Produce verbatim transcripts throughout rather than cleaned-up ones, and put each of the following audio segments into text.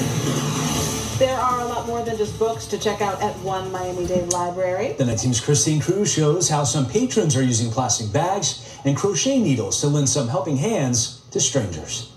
There are a lot more than just books to check out at One Miami-Dade Library. The night team's Christine Cruz shows how some patrons are using plastic bags and crochet needles to lend some helping hands to strangers.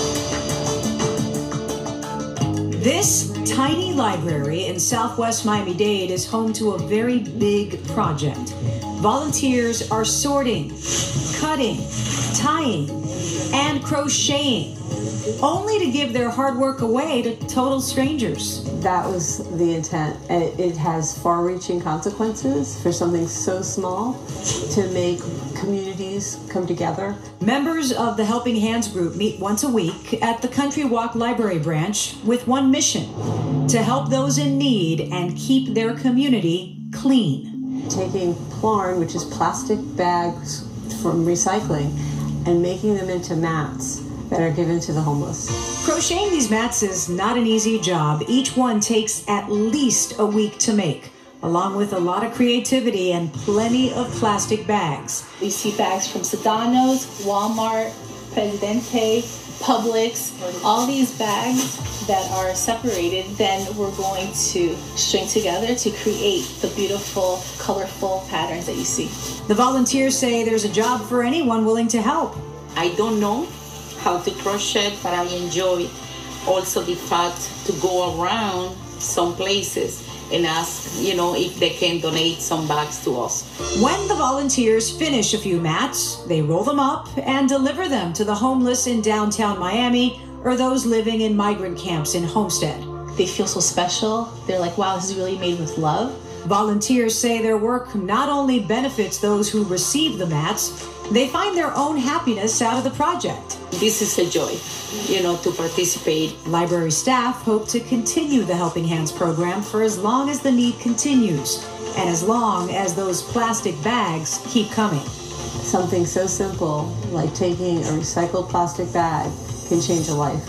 This tiny library in southwest Miami-Dade is home to a very big project. Volunteers are sorting, cutting, tying, and crocheting, only to give their hard work away to total strangers. That was the intent. It, it has far-reaching consequences for something so small to make communities come together. Members of the Helping Hands group meet once a week at the Country Walk Library branch with one mission: to help those in need and keep their community clean. Taking plarn, which is plastic bags from recycling, and making them into mats that are given to the homeless. Crocheting these mats is not an easy job. Each one takes at least a week to make, along with a lot of creativity and plenty of plastic bags. We see bags from Sedano's, Walmart, Presidente, Publix, all these bags that are separated, then we're going to string together to create the beautiful, colorful patterns that you see. The volunteers say there's a job for anyone willing to help. I don't know how to crochet, but I enjoy also the fact to go around some places and ask, you know, if they can donate some bags to us. When the volunteers finish a few mats, they roll them up and deliver them to the homeless in downtown Miami or those living in migrant camps in Homestead. They feel so special. They're like, wow, this is really made with love. Volunteers say their work not only benefits those who receive the mats, they find their own happiness out of the project. This is a joy, you know, to participate. Library staff hope to continue the Helping Hands program for as long as the need continues, and as long as those plastic bags keep coming. Something so simple like taking a recycled plastic bag can change a life.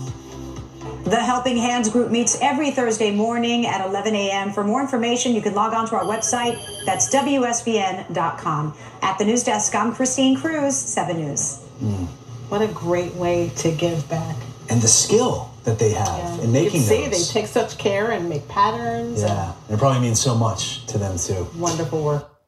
The Helping Hands group meets every Thursday morning at eleven a m For more information, you can log on to our website. That's W S V N dot com. At the news desk, I'm Christine Cruz, seven News. Mm. What a great way to give back. And the skill that they have Yeah. in making you can see those. they take such care and make patterns. Yeah, and it probably means so much to them too. Wonderful work.